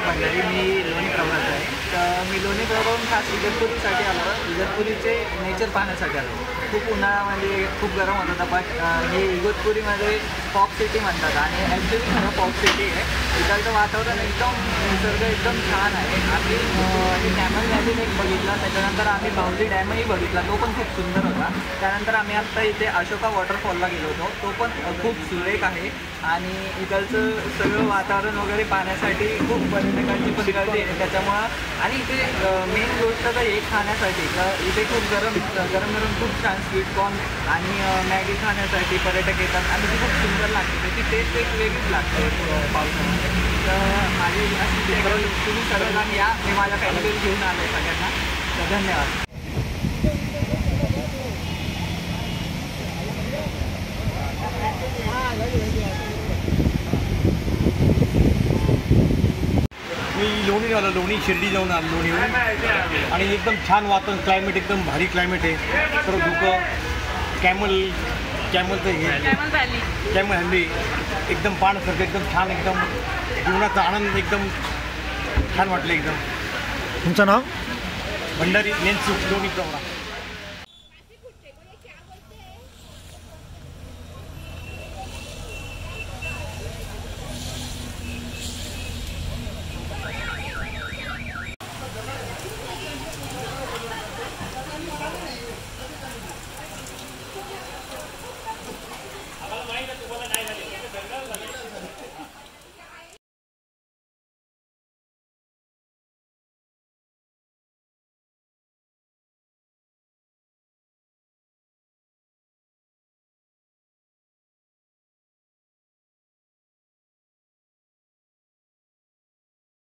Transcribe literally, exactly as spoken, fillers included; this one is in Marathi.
भंडारी, मी लोणी प्रवाहात आहे. तर मी लोणी प्रवाहून खास इगतपुरीसाठी आलो. इगतपुरीचे नेचर पाहण्यासाठी आलो. खूप उन्हाळ्यामध्ये खूप गरम होत होता, बट हे इगतपुरीमध्ये पॉप सिटी म्हणतात आणि ॲक्च्युली खरं पॉप सिटी आहे. इकडचं वातावरण एकदम निसर्ग एकदम छान आहे. आम्ही हे कॅमल व्हॅली एक बघितला, त्याच्यानंतर आम्ही बाहुली डॅमही बघितला, तो पण खूप सुंदर होता. त्यानंतर आम्ही आत्ता इथे अशोका वॉटरफॉलला गेलो होतो, तो पण खूप सुरेख आहे. आणि इकडचं सगळं वातावरण वगैरे पाहण्यासाठी खूप पर्यटकांची पण गर्दी आहे त्याच्यामुळं. आणि इथे मेन गोष्ट तर हे खाण्यासाठी, तर इथे खूप गरम गरम गरम खूप छान स्वीटकॉर्न आणि मॅगी खाण्यासाठी पर्यटक येतात आणि ती खूप सुंदर लागते. त्याची टेस्ट एक वेगळीच लागते पावसामध्ये. तर माझी अशी तुम्ही सर्वजण या, मी माझ्या फॅमिली घेऊन आलो आहे सगळ्यांना. तर धन्यवाद. मी लोणी आलो, लोणी शिर्डी जाऊन आलो लोणीहून. आणि एकदम छान वातावरण, क्लायमेट एकदम भारी क्लायमेट आहे. सर्व धुकं कॅमल कॅमलचं हे कॅमल व्हॅली कॅमल व्हॅली एकदम पाहण्यासारखं एकदम छान, एकदम जीवनाचा आनंद एकदम छान वाटलं एकदम. तुमचं नाव? भंडारी नेनसुख लोणी प्रवरा.